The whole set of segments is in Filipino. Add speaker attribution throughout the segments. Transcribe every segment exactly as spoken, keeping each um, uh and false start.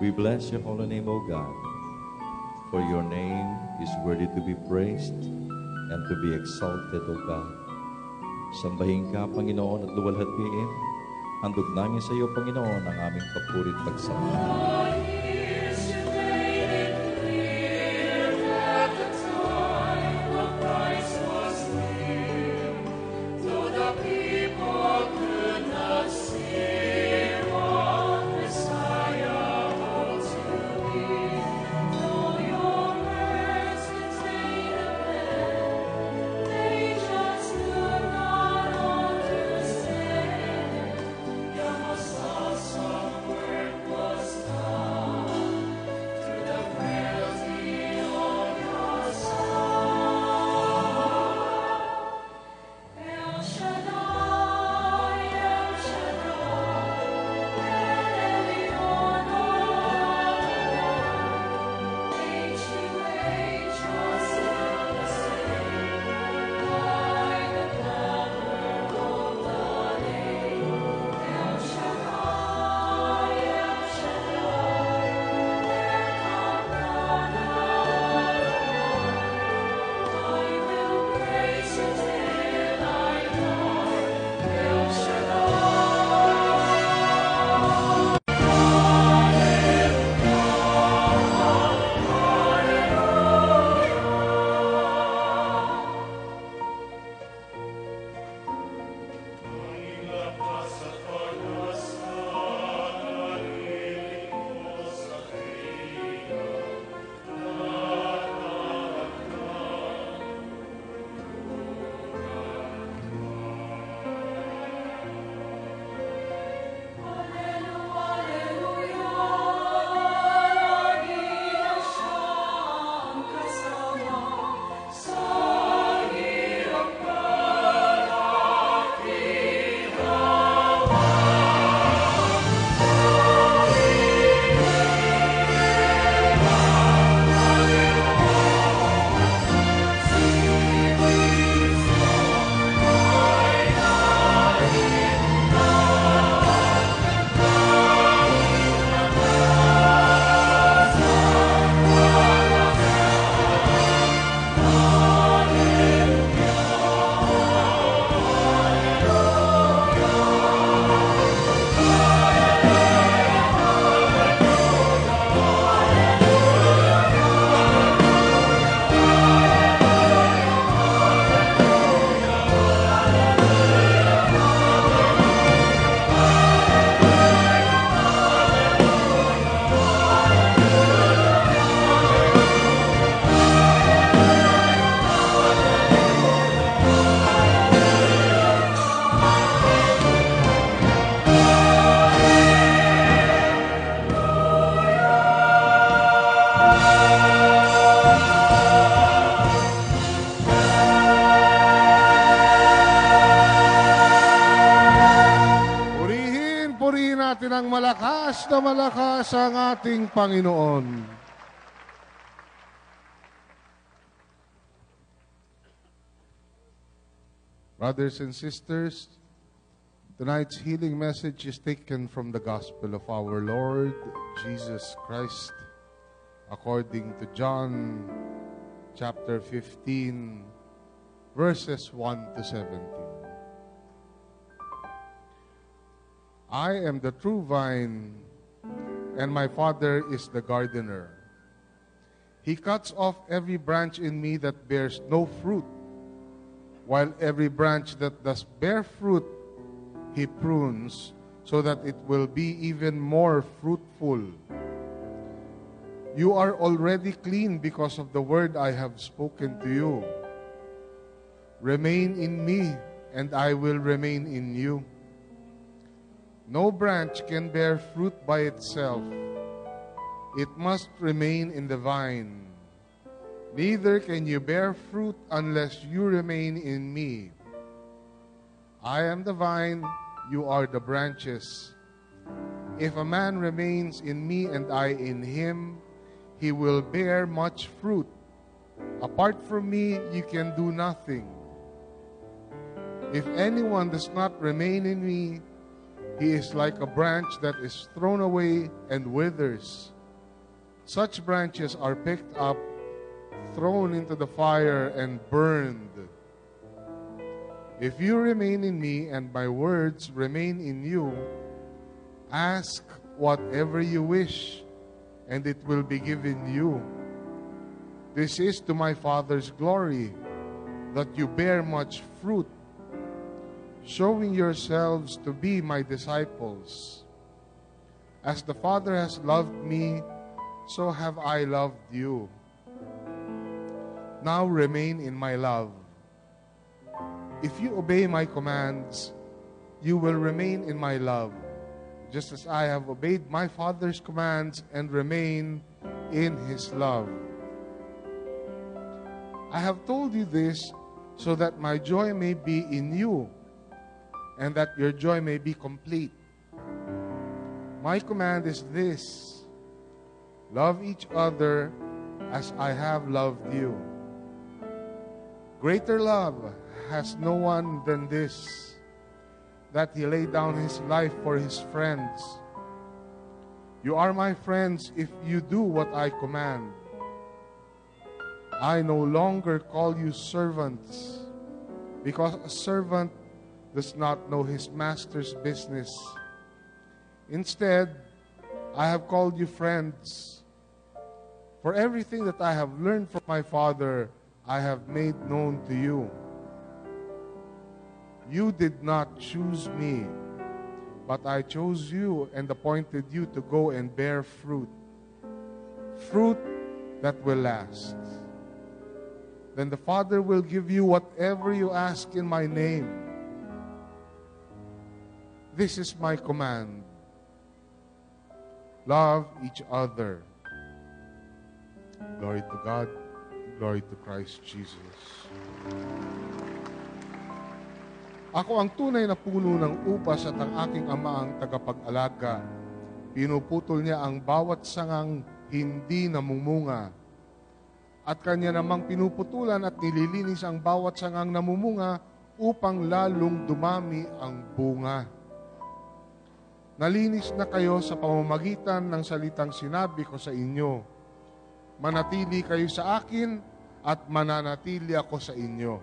Speaker 1: We bless your holy name, O God, for your name is worthy to be praised and to be exalted, O God. Sambahin ka, Panginoon, at luwalhatiin. Handog namin sa iyo, Panginoon, ang aming papurit pagsamba.
Speaker 2: Ng malakas na malakas ang ating Panginoon. Brothers and sisters, tonight's healing message is taken from the Gospel of our Lord Jesus Christ according to John chapter fifteen, verses one to seventeen. I am the true vine, and my Father is the gardener. He cuts off every branch in me that bears no fruit, while every branch that does bear fruit, He prunes, so that it will be even more fruitful. You are already clean because of the word I have spoken to you. Remain in me, and I will remain in you. No branch can bear fruit by itself. It must remain in the vine. Neither can you bear fruit unless you remain in me. I am the vine, you are the branches. If a man remains in me and I in him, he will bear much fruit. Apart from me, you can do nothing. If anyone does not remain in me, he is like a branch that is thrown away and withers. Such branches are picked up, thrown into the fire, and burned. If you remain in me and my words remain in you, ask whatever you wish, and it will be given you. This is to my Father's glory, that you bear much fruit, showing yourselves to be my disciples. As the Father has loved me, so have I loved you. Now remain in my love. If you obey my commands, you will remain in my love, just as I have obeyed my Father's commands and remain in His love. I have told you this so that my joy may be in you and that your joy may be complete. My command is this: love each other as I have loved you. Greater love has no one than this, that He laid down His life for His friends. You are my friends if you do what I command. I no longer call you servants, because a servant does not know his master's business. Instead, I have called you friends. For everything that I have learned from my Father, I have made known to you. You did not choose me, but I chose you and appointed you to go and bear fruit, fruit that will last. Then the Father will give you whatever you ask in my name. This is my command: love each other. Glory to God. Glory to Christ Jesus. Ako ang tunay na puno ng ubas at ang aking ama ang tagapag-alaga. Pinuputol niya ang bawat sangang hindi namumunga. At kanya namang pinuputulan at nililinis ang bawat sangang namumunga upang lalong dumami ang bunga. Nalinis na kayo sa pamamagitan ng salitang sinabi ko sa inyo. Manatili kayo sa akin at mananatili ako sa inyo.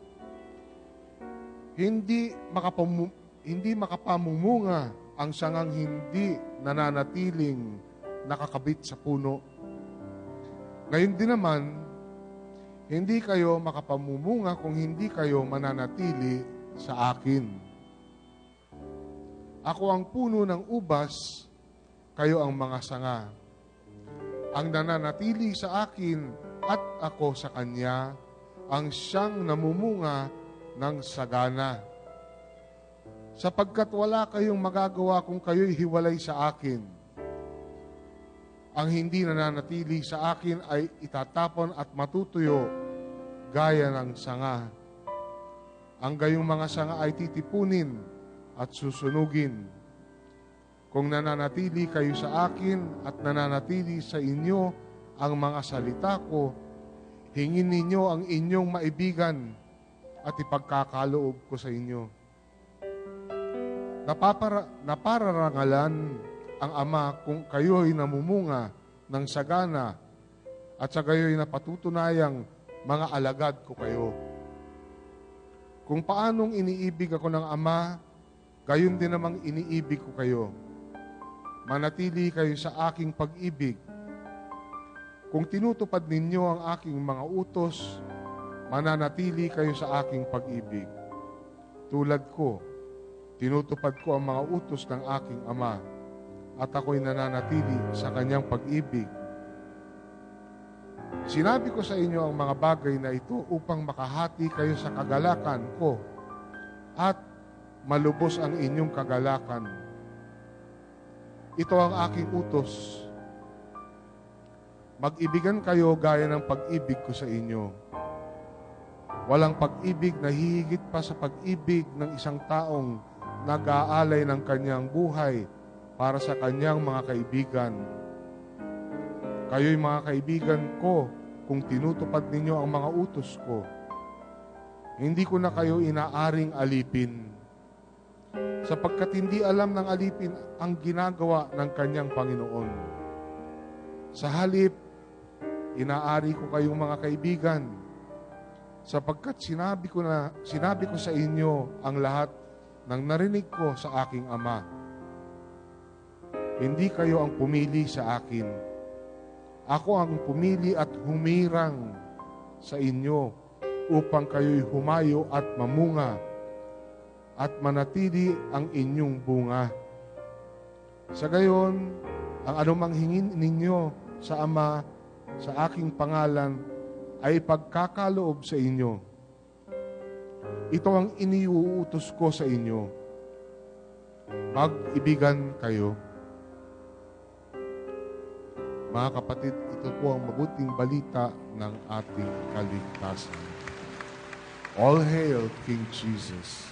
Speaker 2: Hindi makapamu hindi makapamumunga ang sangang hindi nananatiling nakakabit sa puno. Ngayon din naman, hindi kayo makapamumunga kung hindi kayo mananatili sa akin. Ako ang puno ng ubas, kayo ang mga sanga. Ang nananatili sa akin at ako sa kanya, ang siyang namumunga ng sagana. Sapagkat wala kayong magagawa kung kayo'y hiwalay sa akin. Ang hindi nananatili sa akin ay itatapon at matutuyo gaya ng sanga. Ang gayong mga sanga ay titipunin at susunugin. Kung nananatili kayo sa akin at nananatili sa inyo ang mga salita ko, hingin ninyo ang inyong maibigan at ipagkakaloob ko sa inyo. Napapara, napararangalan ang Ama kung kayo'y namumunga ng sagana at sa gayo'y napatutunayang mga alagad ko kayo. Kung paanong iniibig ako ng Ama, gayon din namang iniibig ko kayo. Manatili kayo sa aking pag-ibig. Kung tinutupad ninyo ang aking mga utos, mananatili kayo sa aking pag-ibig. Tulad ko, tinutupad ko ang mga utos ng aking Ama, at ako'y nananatili sa kanyang pag-ibig. Sinabi ko sa inyo ang mga bagay na ito upang makahati kayo sa kagalakan ko at malubos ang inyong kagalakan. Ito ang aking utos. Mag-ibigan kayo gaya ng pag-ibig ko sa inyo. Walang pag-ibig na hihigit pa sa pag-ibig ng isang taong nag-aalay ng kanyang buhay para sa kanyang mga kaibigan. Kayo'y mga kaibigan ko kung tinutupad ninyo ang mga utos ko. Hindi ko na kayo inaaring alipin, sapagkat hindi alam ng alipin ang ginagawa ng kanyang Panginoon. Sa halip, inaari ko kayong mga kaibigan, sapagkat sinabi ko na sinabi ko sa inyo ang lahat ng narinig ko sa aking Ama. Hindi kayo ang pumili sa akin. Ako ang pumili at humirang sa inyo upang kayo'y humayo at mamunga at manatili ang inyong bunga. Sa gayon, ang anumang hingin ninyo sa Ama sa aking pangalan ay pagkakaloob sa inyo. Ito ang iniuutos ko sa inyo. Mag-ibigan kayo. Mga kapatid, ito po ang mabuting balita ng ating kaligtasan. All hail King Jesus.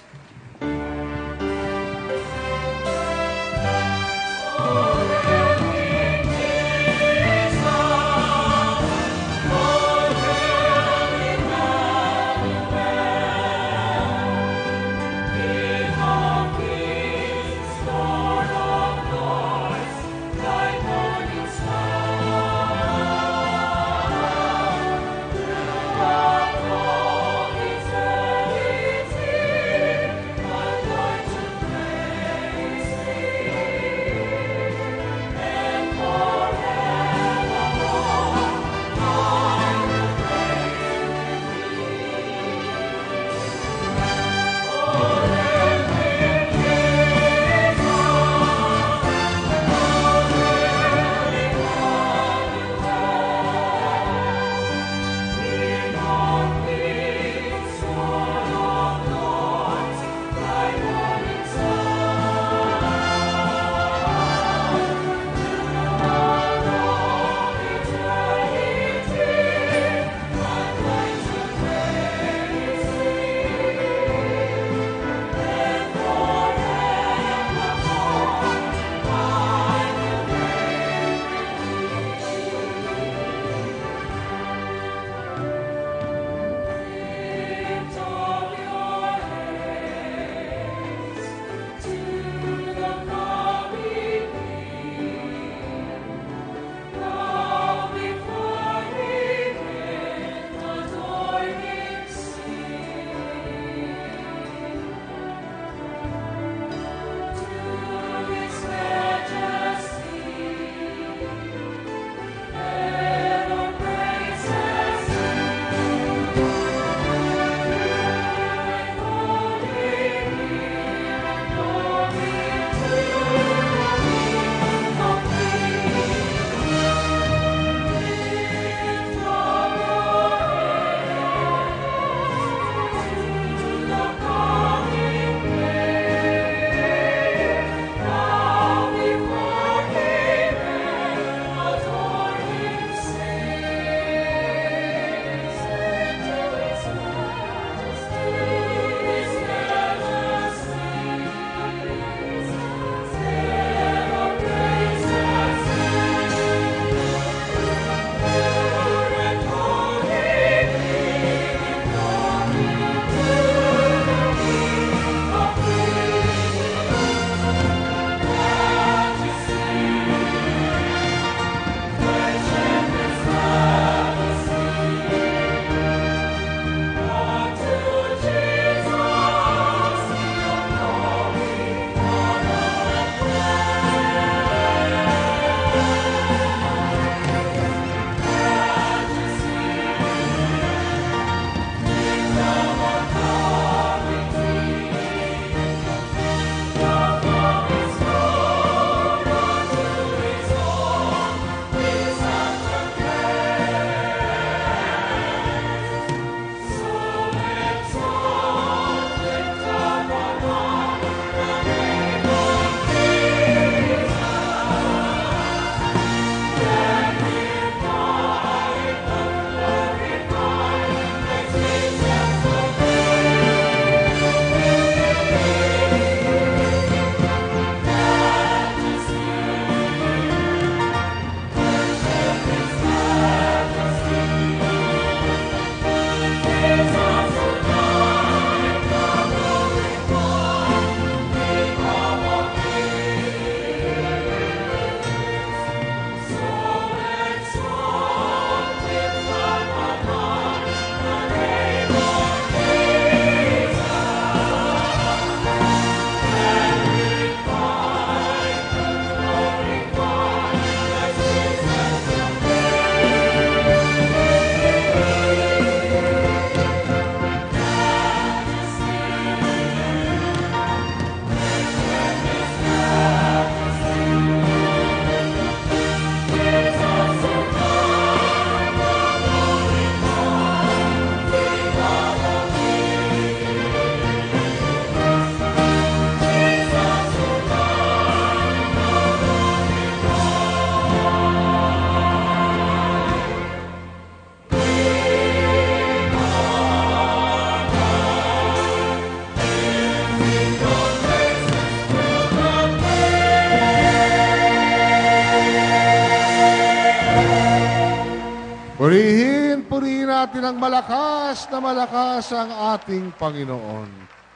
Speaker 2: Purihin, purihin natin ang malakas na malakas ang ating Panginoon.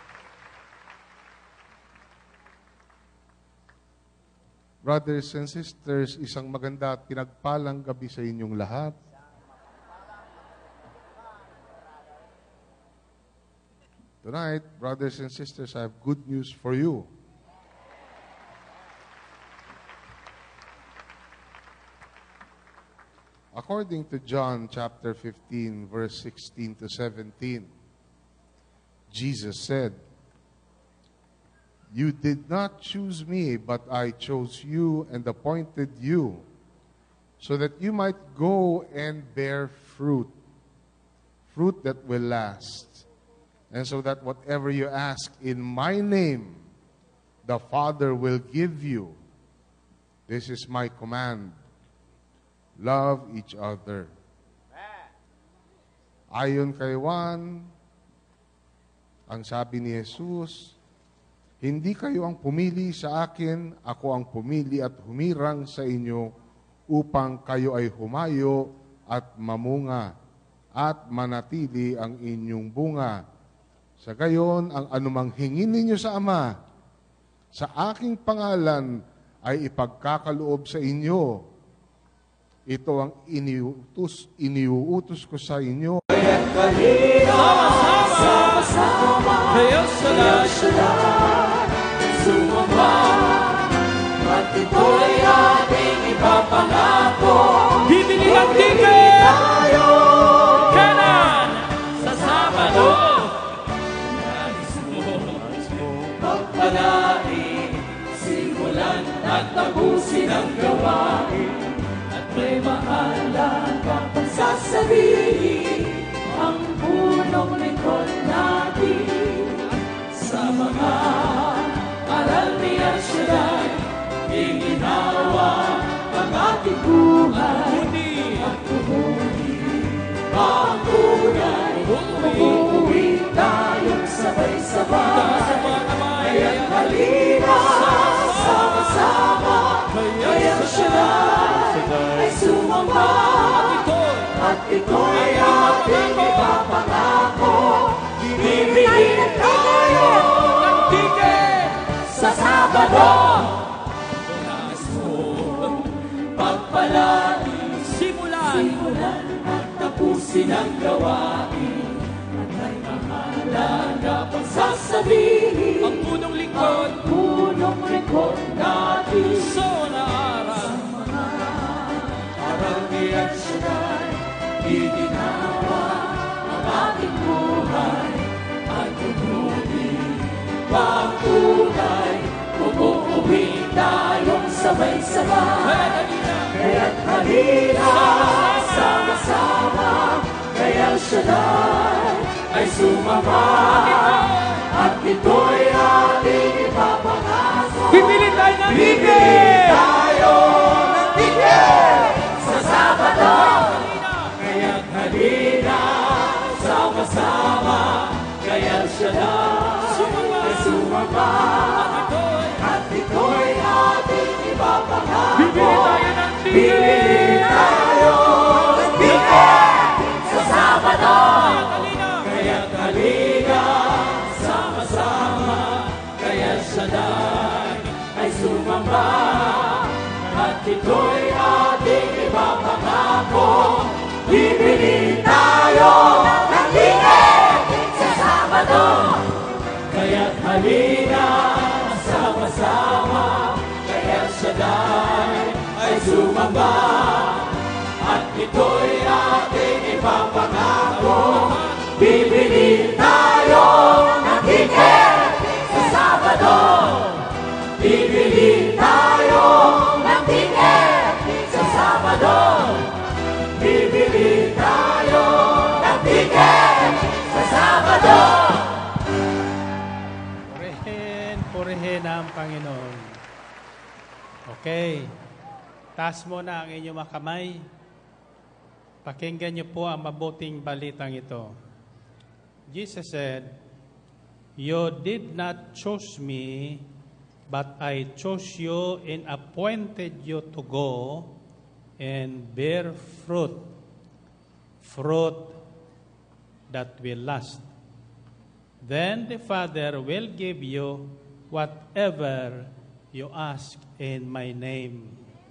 Speaker 2: Brothers and sisters, isang maganda at pinagpalang gabi sa inyong lahat. Tonight, brothers and sisters, I have good news for you. According to John chapter fifteen, verse sixteen to seventeen, Jesus said, "You did not choose me, but I chose you and appointed you, so that you might go and bear fruit, fruit that will last, and so that whatever you ask in my name, the Father will give you. This is my command. Love each other." Ayon kay Juan, ang sabi ni Jesus, "Hindi kayo ang pumili sa akin, ako ang pumili at humirang sa inyo upang kayo ay humayo at mamunga at manatili ang inyong bunga. Sa gayon, ang anumang hingin ninyo sa Ama, sa aking pangalan ay ipagkakaloob sa inyo. Ito ang iniutos, iniuutos ko sa inyo."
Speaker 3: Sama-sama, kaya Shaddai, sumamba, at ito'y ating ipapangako. Bibili ang ticket tayo kanan sa Sabado. Nais mo pagpalain, simulan at tapusin ang gawain. May mahalan ka pang sasabihin ang punong likod natin. Sa mga aral ni Shaddai, iginawa ang ating buhay. At tuhuli, patunay, umuwi tayong sabay-sabay. Kaya't halina, sama-sama, kaya't Shaddai ay sumamba, at ito'y ating ipapangako. Bibigyan tayo ng ticket sa Sabado. Nais mo pagpalain, simulan, simulan at tapusin ang gawain. At may mahalaga pang sasabihin ang punong lingkod, ang punong lingkod natin. So naaral aral ni Shaddai, iginawa ang ating buhay. At tumuloy pagtunay, umuwi tayong sabay-sabay. Kaya't halina, sama-sama, kaya Shaddai ay sumama, at ito'y ating ipapangako. Bibili tayo ng ticket! Tayo ng ticket! Sa Sabado, kaya't halina, sama-sama, kaya Shaddai ay sumama, at ito'y ating ipapangako. Bibili tayo ng ticket sa Sabado, kaya't halina, sama-sama, kaya Shaddai ay sumamba, at ito'y ating ipapangako. Bibili tayo ng ticket sa Sabado, kaya't halina, sama-sama, kaya Shaddai ay sumamba, at ito'y ating ipapangako. Bibili tayo ng ticket sa Sabado, bibili tayo ng ticket sa Sabado, bibili tayo ng ticket sa Sabado.
Speaker 4: Purihin, purihin ang Panginoon. Okay. Taas mo na ang inyong mga kamay. Pakinggan niyo po ang mabuting balitang ito. Jesus said, "You did not choose me, but I chose you and appointed you to go and bear fruit, fruit that will last. Then the Father will give you whatever you ask in my name.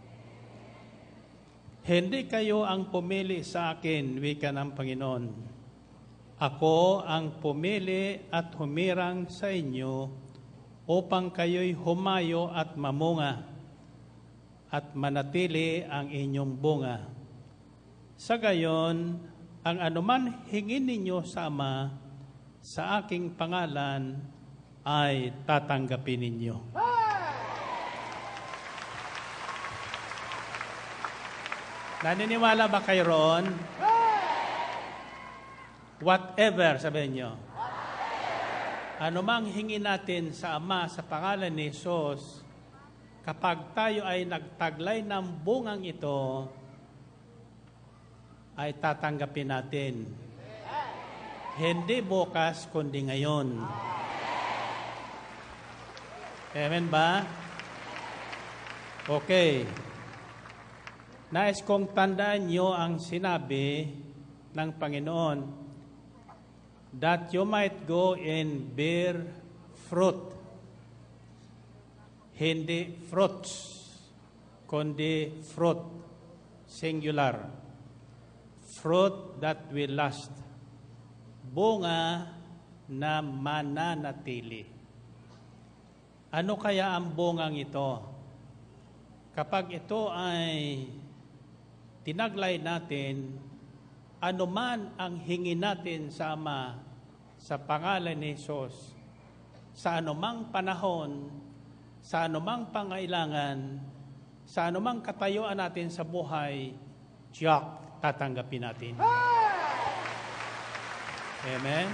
Speaker 4: Hindi kayo ang pumili sa akin, wika ng Panginoon. Ako ang pumili at humirang sa inyo upang kayo'y humayo at mamunga at manatili ang inyong bunga. Sa gayon, ang anuman hingin ninyo sa Ama sa aking pangalan ay tatanggapin ninyo. Naniniwala ba kayo roon? Whatever, sabihin nyo. Ano mang hingin natin sa Ama sa pangalan ni Jesus, kapag tayo ay nagtaglay ng bungang ito, ay tatanggapin natin. Hindi bukas, kundi ngayon. Amen ba? Okay. Nais kong tandaan nyo ang sinabi ng Panginoon, that you might go and bear fruit. Hindi fruits, kundi fruit, singular. Fruit that will last. Bunga na mananatili. Ano kaya ang bungang ito? Kapag ito ay tinaglay natin, anuman ang hingin natin sa Ama sa pangalan ni Jesus, sa anumang panahon, sa anumang pangailangan, sa anumang katayuan natin sa buhay, tiyak, tatanggapin natin. Amen?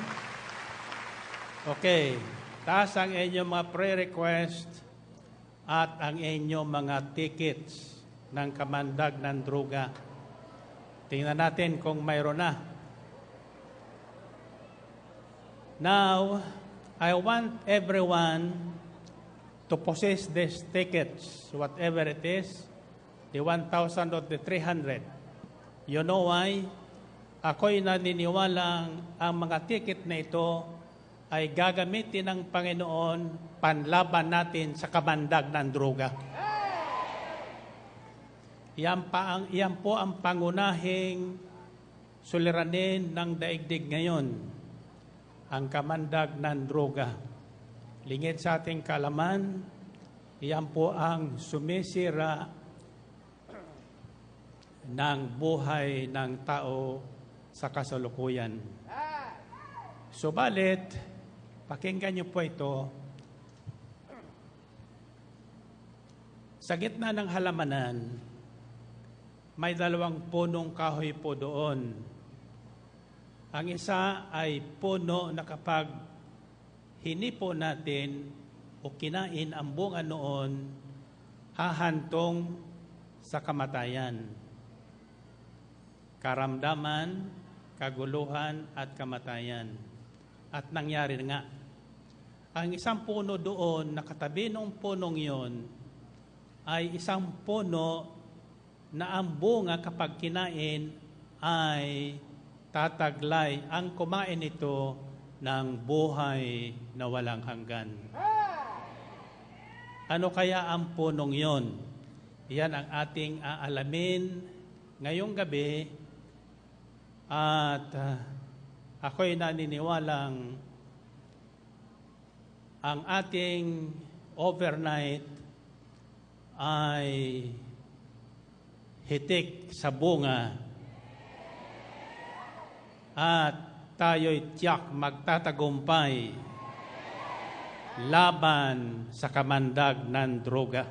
Speaker 4: Okay. Taas ang inyong mga prayer request at ang inyong mga tickets ng kamandag ng droga. Tingnan natin kung mayroon na. Now, I want everyone to possess these tickets, whatever it is, the one thousand or the three hundred. You know why? Ako'y naniniwalang ang mga ticket na ito ay gagamitin ng Panginoon panlaban natin sa kamandag ng droga. Yan, pa ang, yan po ang pangunahing suliranin ng daigdig ngayon, ang kamandag ng droga. Lingid sa ating kaalaman, yan po ang sumisira ng buhay ng tao sa kasalukuyan. Subalit, pakinggan niyo po ito, sa gitna ng halamanan, may dalawang punong kahoy po doon. Ang isa ay puno na kapag hinipo natin o kinain ang bunga noon, hahantong sa kamatayan. Karamdaman, kaguluhan at kamatayan. At nangyari nga. Ang isang puno doon, nakatabi ng punong yon, ay isang puno na ang bunga kapag kinain ay tataglay ang kumain ito ng buhay na walang hanggan. Ano kaya ang punong yon? Yan ang ating aalamin ngayong gabi at uh, ako'y naniniwalang ang ating overnight ay hitik sa bunga at tayo'y tiyak magtatagumpay laban sa kamandag ng droga.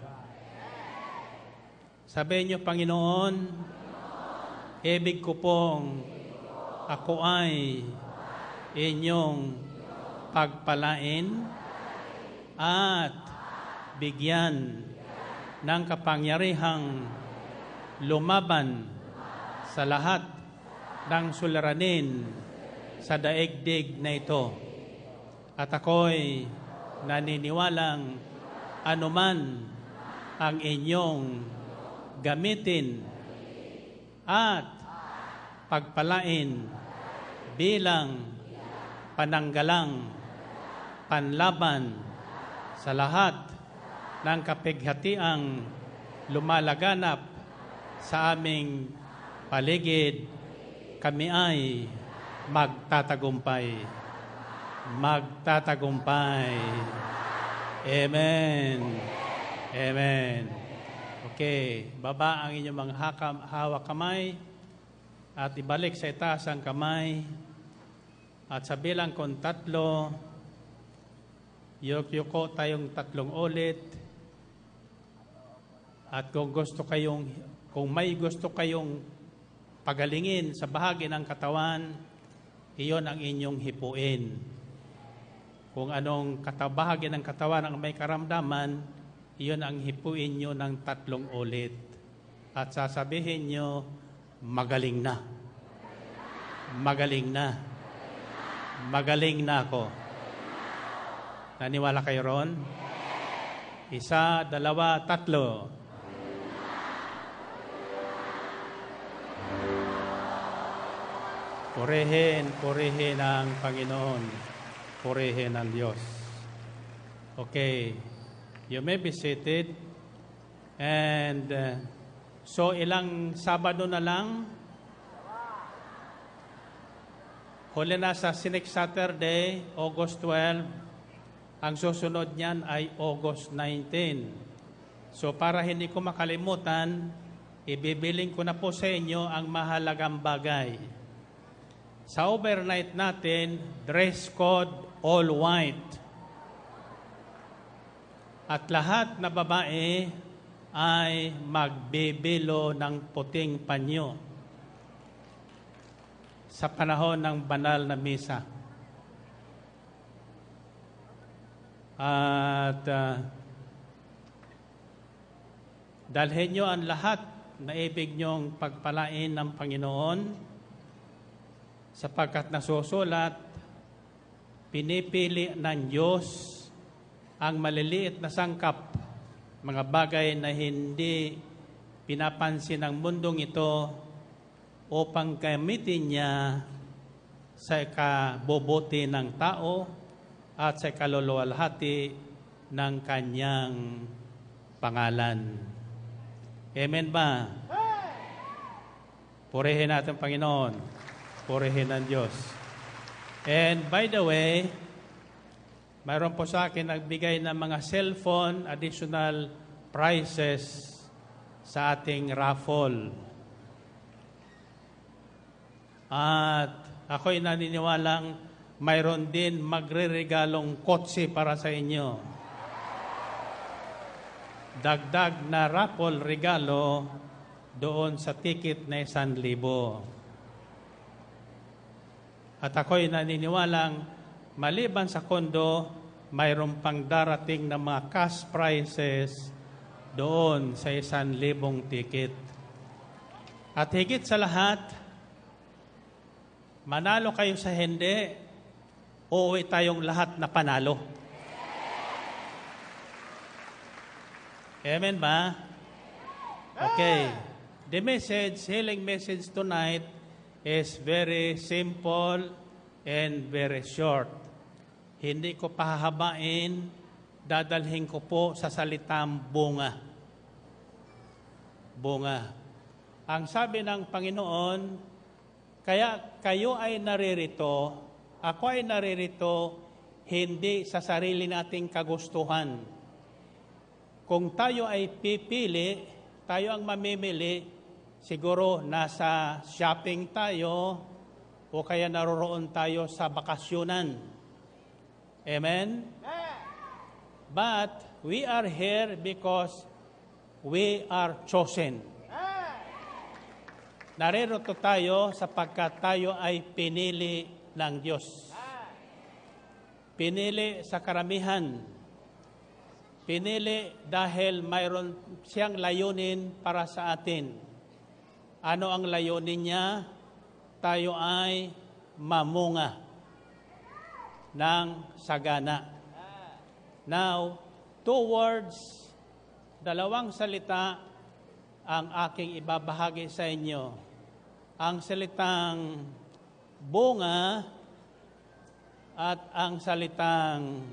Speaker 4: Sabihin niyo, Panginoon, ibig ko pong ako ay inyong pagpalain at bigyan ng kapangyarihang lumaban sa lahat ng suliranin sa daigdig na ito. At ako'y naniniwalang anuman ang inyong gamitin at pagpalain bilang pananggalang, panlaban sa lahat ng kapighatiang lumalaganap sa aming paligid. Kami ay magtatagumpay. Magtatagumpay. Amen. Amen. Okay, baba ang inyong mga hakam, hawak kamay at ibalik sa itaas ang kamay. At sa bilang kong tatlo, yuk-yuko tayong tatlong ulit. At kung gusto kayong, kung may gusto kayong pagalingin sa bahagi ng katawan, iyon ang inyong hipuin. Kung anong katabahagi ng katawan ang may karamdaman, iyon ang hipuin nyo ng tatlong ulit. At sasabihin nyo, magaling na. Magaling na. Magaling na ako. Naniwala kayo ron? Isa, dalawa, tatlo. Purihin, purihin ang Panginoon. Purihin ang Diyos. Okay. You may be seated. And uh, so ilang Sabado na lang, huli na sa next Saturday, August twelve. Ang susunod niyan ay August nineteen. So para hindi ko makalimutan, ibibiling ko na po sa inyo ang mahalagang bagay. Sa overnight natin, dress code all white. At lahat na babae ay magbibilo ng puting panyo sa panahon ng banal na misa. At uh, dalhin nyo ang lahat na ibig nyong pagpalain ng Panginoon, sapagkat nasusulat, pinipili ng Diyos ang maliliit na sangkap, mga bagay na hindi pinapansin ng mundong ito upang gamitin niya sa ikabubuti ng tao at sa ikaluluwalhati ng kanyang pangalan. Amen ba? Purihin natin Panginoon. Purihin ng Diyos. And by the way, mayroon po sa akin nagbigay ng mga cellphone additional prizes sa ating raffle. At ako'y naniniwalang mayroon din magreregalong kotse para sa inyo. Dagdag na raffle regalo doon sa ticket na isang libo. At ako'y naniniwalang maliban sa kondo, mayroon pang darating na mga cash prizes doon sa isang libong ticket. At higit sa lahat, manalo kayo sa hindi, uuwi tayong lahat na panalo. Amen ba? Okay. The message, healing message tonight is very simple and very short. Hindi ko pahahabain, dadalhin ko po sa salitang bunga. Bunga. Ang sabi ng Panginoon, kaya kayo ay naririto, ako ay naririto, hindi sa sarili nating kagustuhan. Kung tayo ay pipili, tayo ang mamimili, siguro nasa shopping tayo o kaya naroroon tayo sa bakasyunan. Amen? But we are here because we are chosen. Naririto tayo sapagkat tayo ay pinili ng Diyos. Pinili sa karamihan. Pinili dahil mayroon siyang layunin para sa atin. Ano ang layunin niya? Tayo ay mamunga ng sagana. Now, two words, dalawang salita ang aking ibabahagi sa inyo. ang salitang bunga at ang salitang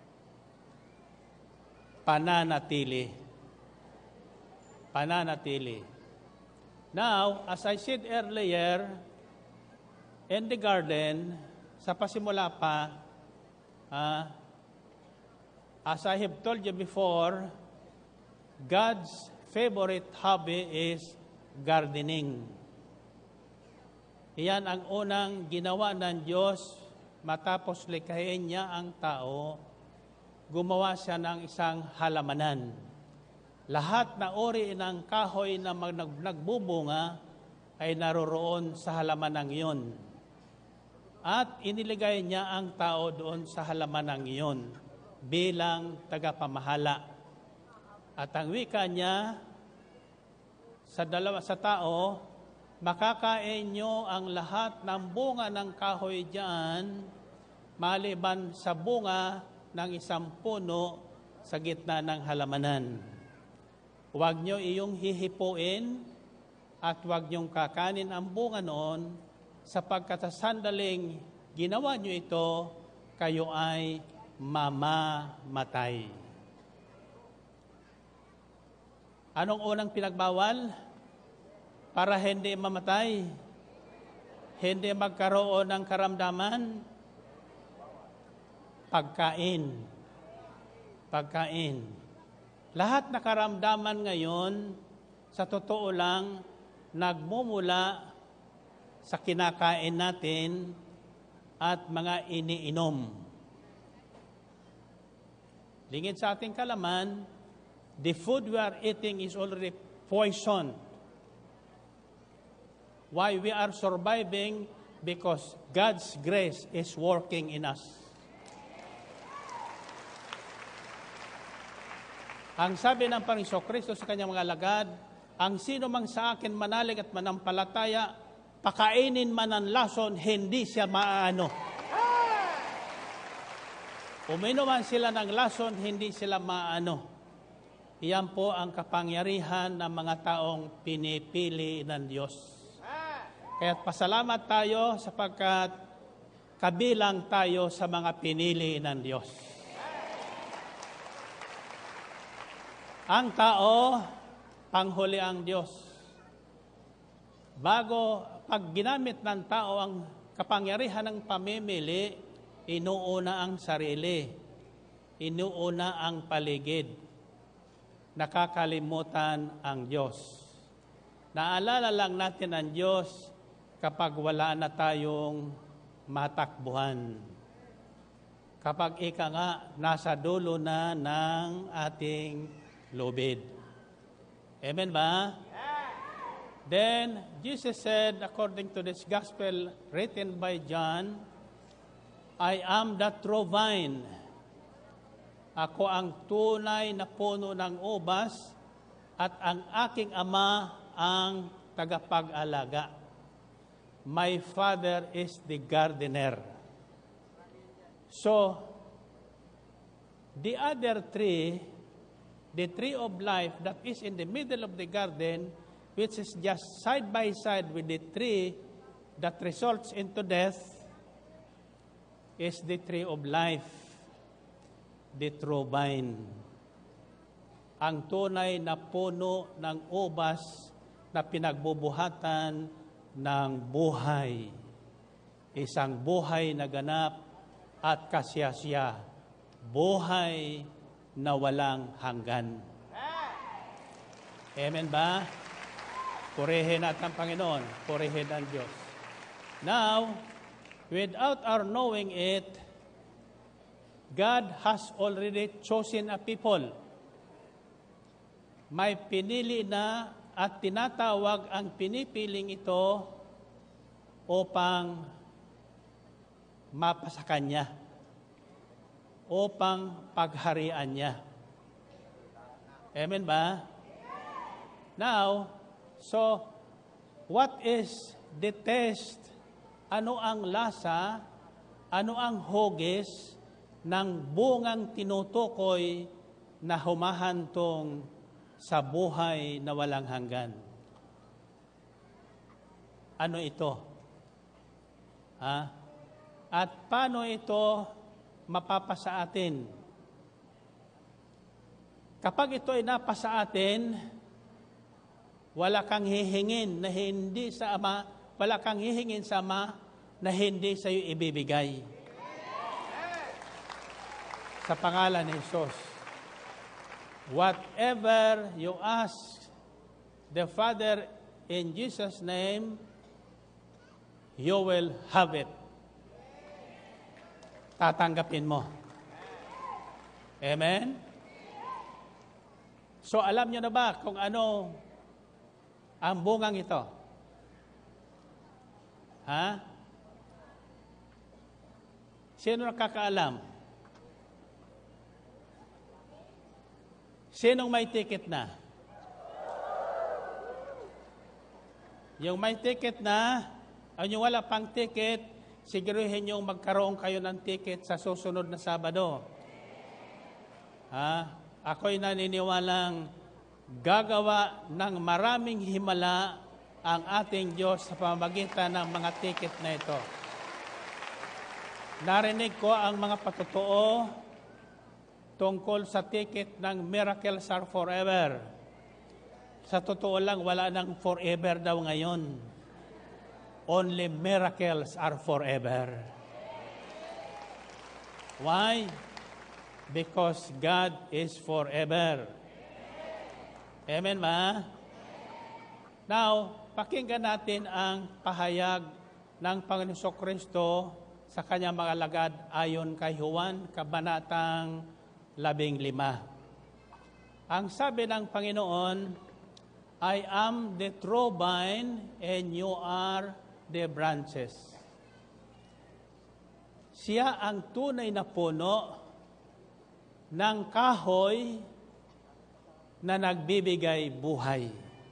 Speaker 4: pananatili. Pananatili. Now, as I said earlier, in the garden, sa pasimula pa, uh, as I have told you before, God's favorite hobby is gardening. Iyan ang unang ginawa ng Diyos matapos likhain niya ang tao, gumawa siya ng isang halamanan. Lahat na uri ng kahoy na nagbubunga ay naroroon sa halamanang iyon. At iniligay niya ang tao doon sa halamanang iyon bilang tagapamahala. At ang wika niya sa dalawa sa tao, makakain nyo ang lahat ng bunga ng kahoy diyan, maliban sa bunga ng isang puno sa gitna ng halamanan. Huwag nyo iyong hihipuin at huwag nyong kakanin ang bunga noon, sapagkat sa sandaling ginawa nyo ito, kayo ay mamamatay. Anong unang pinagbawal? Para hindi mamatay, hindi magkaroon ng karamdaman, pagkain. Pagkain. Lahat na karamdaman ngayon, sa totoo lang, nagmumula sa kinakain natin at mga iniinom. Lingid sa ating kalaman, the food we are eating is already poisoned. Why we are surviving? Because God's grace is working in us. Ang sabi ng Panginoong Kristo sa kanyang mga alagad, ang sino mang sa akin manalig at manampalataya, pakainin man ang lason, hindi siya maano. Uminom man sila ng lason, hindi sila maano. Iyan po ang kapangyarihan ng mga taong pinipili ng Diyos. Kaya pasalamat tayo sapagkat kabilang tayo sa mga pinili ng Diyos. Ang tao, panghuli ang Diyos. Bago, pag ginamit ng tao ang kapangyarihan ng pamimili, inuuna ang sarili, inuuna ang paligid, nakakalimutan ang Diyos. Naalala lang natin ang Diyos kapag wala na tayong matakbuhan. Kapag ika nga, nasa dulo na ng ating lubid. Amen ba? Then, Jesus said, according to this gospel written by John, I am the true vine. Ako ang tunay na puno ng ubas at ang aking ama ang tagapag-alaga. My Father is the gardener. So, the other tree, the tree of life that is in the middle of the garden, which is just side by side with the tree that results into death, is the tree of life, the true vine. Ang tunay na puno ng ubas na pinagbubuhatan ng buhay. Isang buhay na ganap at kasiyasiya. Buhay na walang hanggan. Amen ba? Purihin natin ang Panginoon. Purihin ang Diyos. Now, without our knowing it, God has already chosen a people. May pinili na at tinatawag ang pinipiling ito upang mapasakan niya, upang pagharian niya. Amen ba? Now, so, what is the taste? Ano ang lasa? Ano ang hugis ng bungang tinutukoy na humahantong sa buhay na walang hanggan? ano ito. Ha? At paano ito mapapasa atin? Kapag ito ay napasa atin, wala kang hihingin na hindi sa Ama, wala kang hihingin sa Ama na hindi sa iyo ibibigay. Sa pangalan ni Jesus. Whatever you ask the Father in Jesus' name, you will have it. Tatanggapin mo. Amen? So alam nyo na ba kung ano ang bungang ito? Ha? Sino nakakaalam? Sinong may ticket na? Yung may ticket na, ang yung wala pang ticket, siguruhin yung magkaroon kayo ng ticket sa susunod na Sabado. Ha? Ako'y naniniwalang gagawa ng maraming himala ang ating Diyos sa pamamagitan ng mga ticket na ito. Narinig ko ang mga patotoo tungkol sa ticket ng miracles are forever. Sa totoo lang, wala nang forever daw ngayon. Only miracles are forever. Why? Because God is forever. Amen ba? Now, pakinggan natin ang pahayag ng Panginoong Kristo sa kanyang mga alagad ayon kay Juan, kabanatang labing lima. Ang sabi ng Panginoon, I am the true vine and you are the branches. Siya ang tunay na puno ng kahoy na nagbibigay buhay.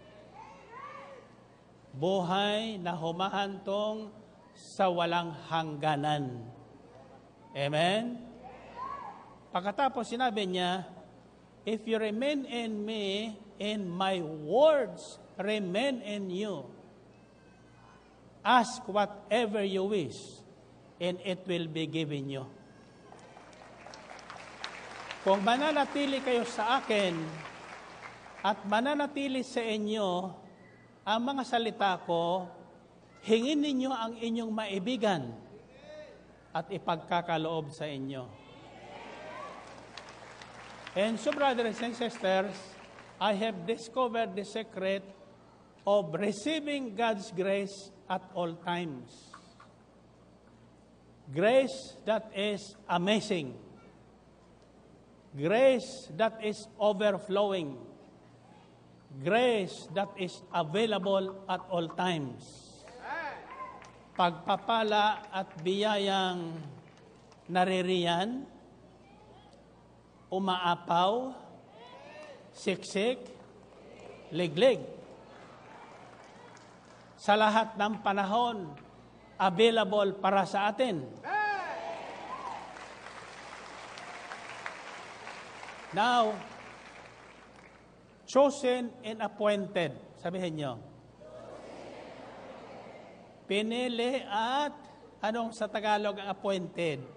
Speaker 4: Buhay na humahantong sa walang hangganan. Amen? Pagkatapos sinabi niya, if you remain in me, and my words remain in you, ask whatever you wish, and it will be given you. Kung mananatili kayo sa akin, at mananatili sa inyo ang mga salita ko, hingin ninyo ang inyong maibigan, at ipagkakaloob sa inyo. And so, brothers and sisters, I have discovered the secret of receiving God's grace at all times. Grace that is amazing. Grace that is overflowing. Grace that is available at all times. Pagpapala at biyayang naririyan, umaapaw, siksik, liglig. Sa lahat ng panahon, available para sa atin. Now, chosen and appointed. Sabihin nyo. Pinili at, anong sa Tagalog ang appointed?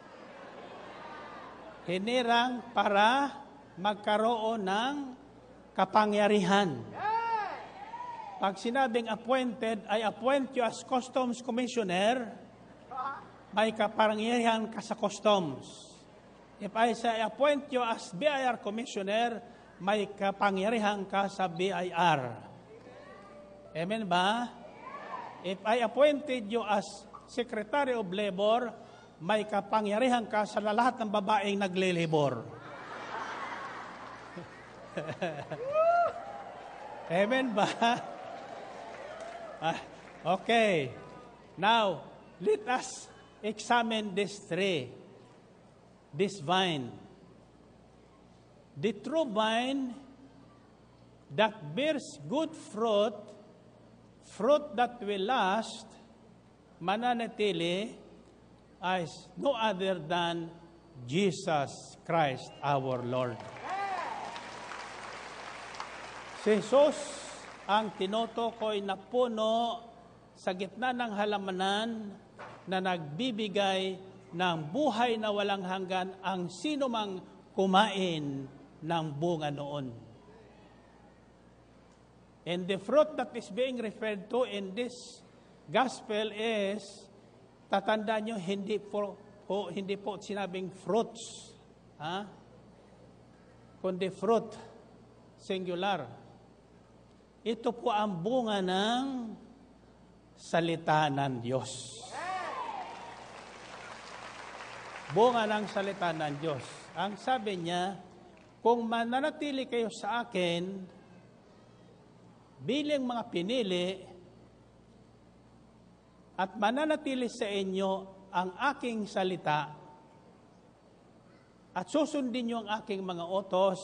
Speaker 4: Hinirang para magkaroon ng kapangyarihan. Pag sinabing appointed, I appoint you as Customs Commissioner, may kapangyarihan ka sa customs. If I say I appoint you as B I R Commissioner, may kapangyarihan ka sa B I R. Amen ba? If I appointed you as Secretary of Labor, may kapangyarihan ka sa lahat ng babaeng nagle-labor. Amen ba? Ah, okay. Now, let us examine this tree, this vine. The true vine that bears good fruit, fruit that will last, mananatili, is no other than Jesus Christ our Lord. Si Jesus ang tinutukoy na puno sa gitna ng halamanan na nagbibigay ng buhay na walang hanggan ang sino mang kumain ng bunga noon. And the fruit that is being referred to in this gospel is, tatandaan nyo, hindi po, po, hindi po sinabing fruits, ha? Kundi fruit, singular. Ito po ang bunga ng salita ng Diyos. Bunga ng salita ng Diyos. Ang sabi niya, kung mananatili kayo sa akin, bilang mga pinili, at mananatili sa inyo ang aking salita, at susundin niyo ang aking mga utos,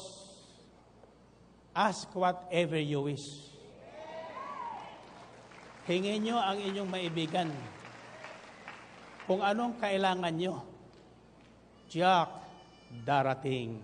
Speaker 4: ask whatever you wish. Hingin niyo ang inyong maibigan kung anong kailangan niyo. Tiyak, darating.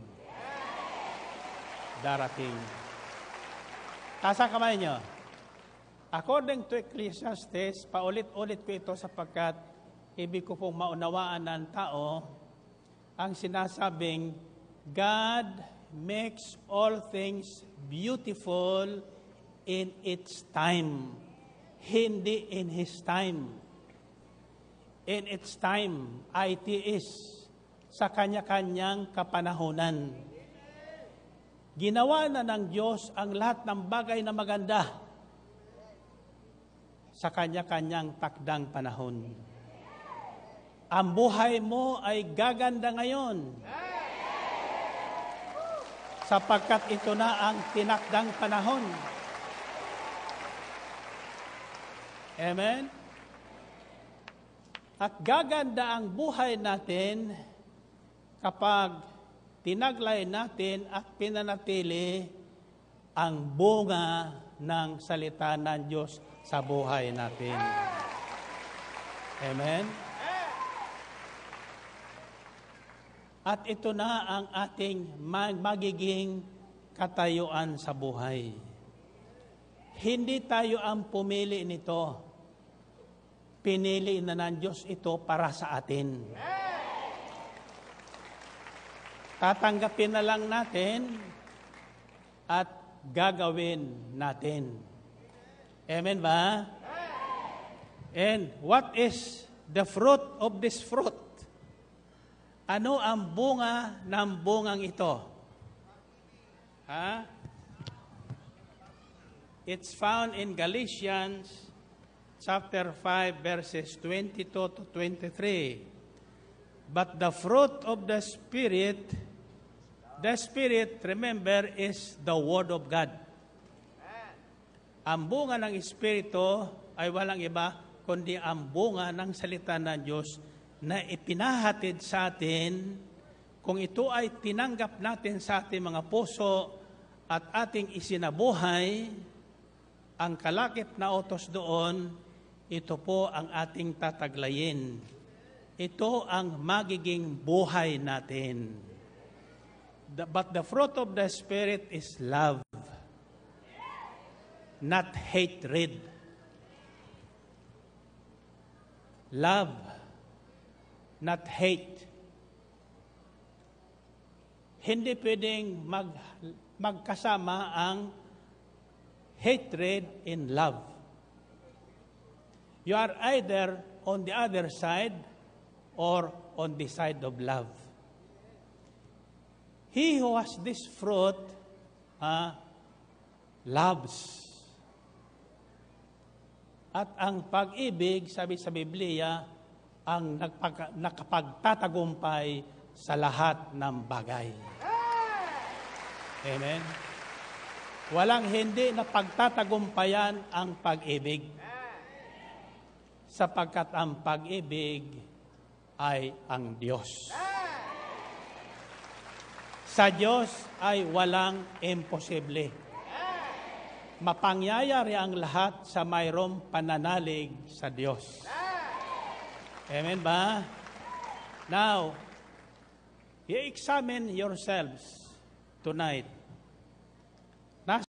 Speaker 4: Darating. Taas ang kamay niyo. According to Ecclesiastes, paulit-ulit ko ito sapagkat ibig ko pong maunawaan ng tao ang sinasabing, God makes all things beautiful in its time. Hindi in His time. In its time, I T is sa kanya-kanyang kapanahunan. Ginawa na ng Diyos ang lahat ng bagay na maganda sa kanya-kanyang takdang panahon. Ang buhay mo ay gaganda ngayon sapagkat ito na ang tinakdang panahon. Amen? At gaganda ang buhay natin kapag tinaglay natin at pinanatili ang bunga ng salita ng Diyos sa buhay natin. Amen? At ito na ang ating magiging katayuan sa buhay. Hindi tayo ang pumili nito. Pinili na ng Diyos ito para sa atin. Tatanggapin na lang natin at gagawin natin. Amen ba? And what is the fruit of this fruit? Ano ang bunga ng bungang ito? Ha? It's found in Galatians chapter five verses twenty-two to twenty-three. But the fruit of the Spirit, the Spirit, remember, is the Word of God. Ang bunga ng Espiritu ay walang iba, kundi ang bunga ng salita ng Diyos na ipinahatid sa atin. Kung ito ay tinanggap natin sa ating mga puso at ating isinabuhay, ang kalakip na utos doon, ito po ang ating tataglayin. Ito ang magiging buhay natin. The, but the fruit of the Spirit is love, not hatred. Love, not hate. Hindi pwedeng mag, magkasama ang hatred in love. You are either on the other side or on the side of love. He who has this fruit uh, loves. At ang pag-ibig, sabi sa Biblia, ang nagpag- nakapagtatagumpay sa lahat ng bagay. Amen? Walang hindi na pagtatagumpayan ang pag-ibig. Sapagkat ang pag-ibig ay ang Diyos. Sa Diyos ay walang imposible. Mapangyayari ang lahat sa mayroong pananalig sa Diyos. Amen ba? Now, you examine yourselves tonight.